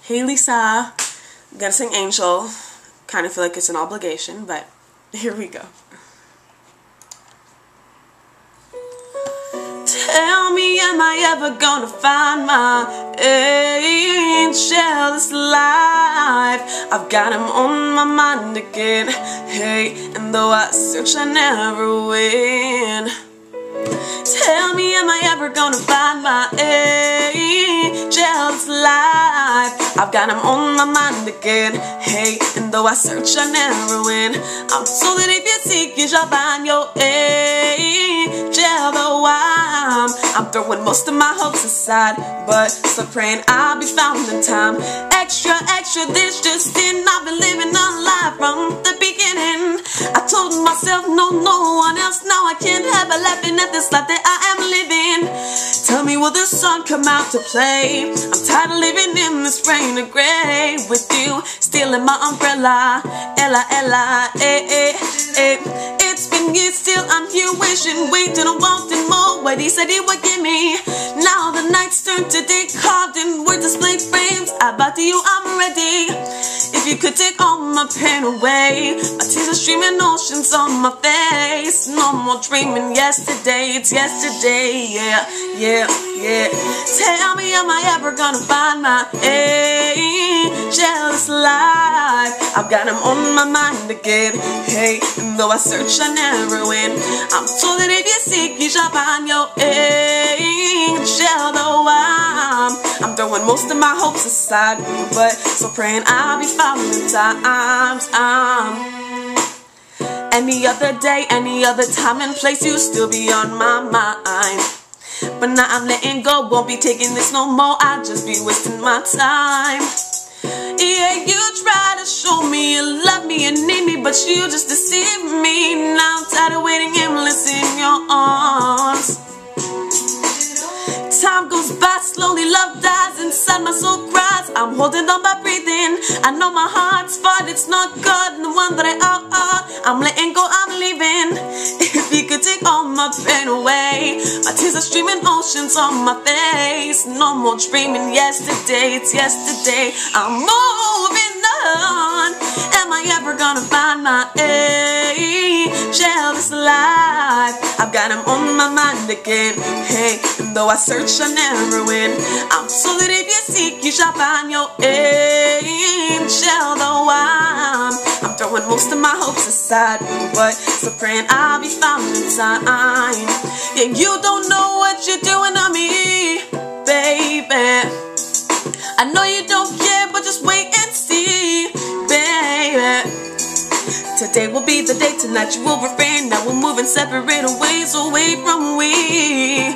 Hey Lisa, I'm gonna sing Angel. Kind of feel like it's an obligation, but here we go. Tell me, am I ever gonna find my angel this life? I've got him on my mind again. Hey, and though I search, I never win. Tell me, am I ever gonna find my angel's life? I've got him on my mind again. Hey, and though I search, I never win. I'm told that if you seek, you shall find your angel. Though I'm throwing most of my hopes aside, but still praying I'll be found in time. Extra, this just in. I've been living a life from the beginning. I told myself no one else. Now I can't help but laughing at this life that I am living. Tell me, will the sun come out to play? I'm tired of living in this rain of gray with you stealing my umbrella. Ella, it's been years, still I'm here wishing, waiting and wanting more. What he said he would give me. Now the nights turn to day, carved in word display frames. I bow to you, I'm ready. If you could take all my pain away, my tears are streaming oceans on my face. No more dreaming yesterday, it's yesterday, yeah. Tell me, am I ever gonna find my angel's life? I've got him on my mind again. Hey, and though I search, I never win. I'm told that if you seek, you shall find your angel. Though I'm throwing most of my hopes aside, but still praying I'll be found in times. Any other day, any other time and place, you still be on my mind. But now I'm letting go, won't be taking this no more. I'll just be wasting my time. Yeah, you try to show me you love me and need me, but you just deceive me. Now I'm tired of waiting aimless in your arms. Time goes by slowly, love dies inside, my soul cries. I'm holding on by breathing. I know my heart's fought, it's not God, the one that I are. I'm letting go, I'm leaving. If you could take all my pain away, my tears are streaming oceans on my face. No more dreaming yesterday, it's yesterday. I'm moving on. Am I ever gonna find my angel this life? I've got him on my mind again. Hey, and though I search, I never win. I'm told that if you seek, you shall find your angel. Though I'm throwing most of my hopes aside, but still praying I'll be found in time. Yeah, you don't know what you're doing to me, baby. I know you don't care, but just wait and see, baby. Today will be the day, tonight you will refrain. Now we're moving separate ways away from we.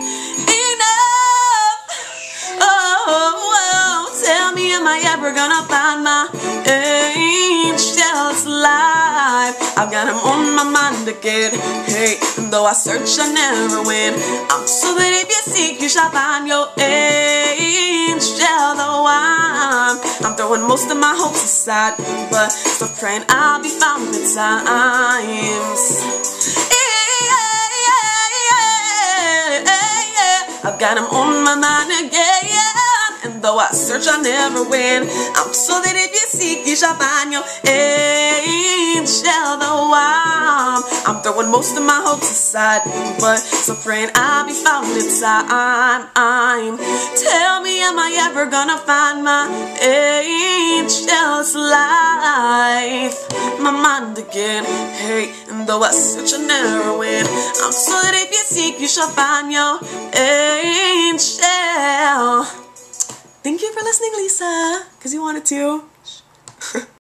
Tell me, am I ever gonna find my angel's life? I've got him on my mind again. Hey, and though I search, I never win. I'm so that if you seek, you shall find your angel. Though I'm throwing most of my hopes aside, but still praying I'll be found in times. I've got him on my mind again. And though I search, I never win. I'm so that if you seek, you shall find your angel. Though I'm throwing most of my hopes aside, but still praying I'll be found in time. Tell me, am I ever gonna find my angel's life? My mind again. Hey, and though I search, I never win. I'm so that if you seek, you shall find your angel. Thank you for listening, Lisa, because you wanted to.